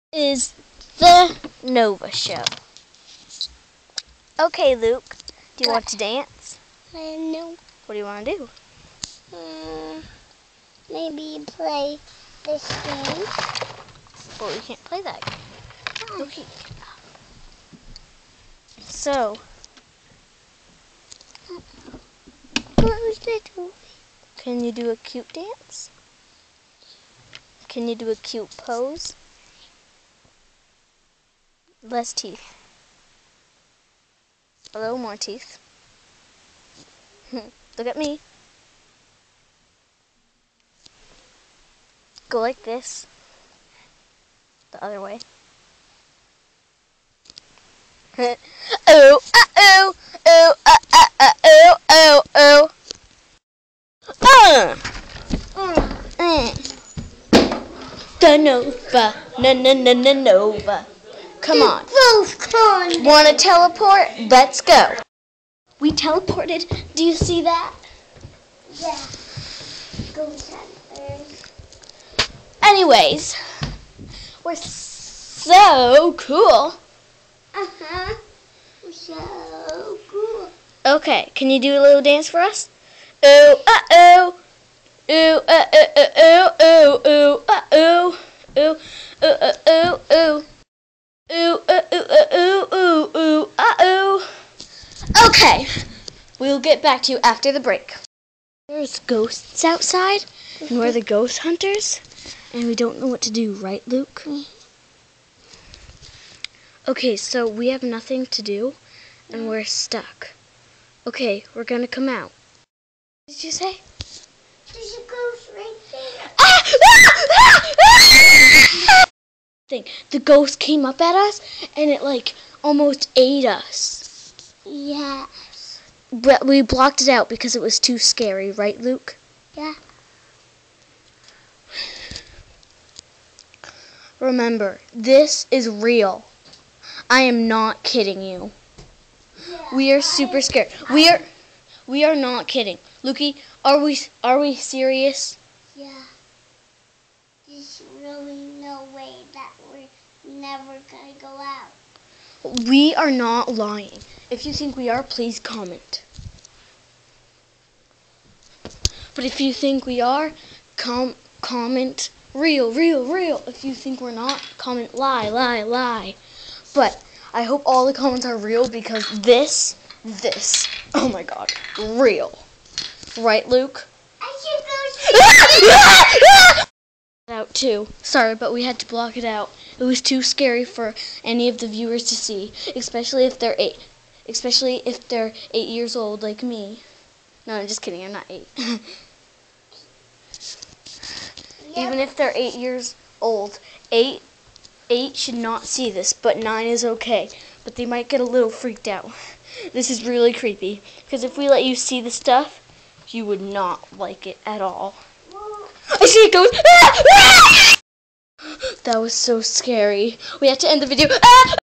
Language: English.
Is the Nova Show. Okay, Luke, do you want to dance? No. What do you want to do? Maybe play this game. Well, we can't play that. Okay. So, can you do a cute dance? Can you do a cute pose? Less teeth. A little more teeth. Look at me. Go like this. The other way. Oh, oh, oh, oh, oh, oh, oh. The Nova, Nova. Come on. Want to teleport? Let's go. We teleported. Do you see that? Yeah. Go centers. Anyways, we're so cool. So cool. Okay, can you do a little dance for us? Ooh, oh. Ooh, ooh, ooh, ooh, ooh, ooh, ooh, ooh, ooh. Ooh, ooh, ooh, ooh, ooh. Okay, we'll get back to you after the break. There's ghosts outside, and we're the ghost hunters, and we don't know what to do, right, Luke? Okay, so we have nothing to do, and we're stuck. Okay, we're gonna come out. What did you say? There's a ghost right there. The ghost came up at us, and it almost ate us. Yes. But we blocked it out because it was too scary, right, Luke? Yeah. Remember, this is real. I am not kidding you. Yeah, We are super scared. We are not kidding. Lukey, are we serious? Yeah. There's really no way that we're never gonna go out. We are not lying. If you think we are, please comment. But if you think we are, comment real. If you think we're not, comment lie. But I hope all the comments are real because this, oh my god, real. Right, Luke? I should go Out too. Sorry, but we had to block it out. It was too scary for any of the viewers to see, especially if they're 8 years old like me. No, I'm just kidding. I'm not 8. Even if they're 8 years old, 8 should not see this, but 9 is okay. But they might get a little freaked out. This is really creepy because if we let you see the stuff, you would not like it at all. I see it goes. That was so scary. We have to end the video.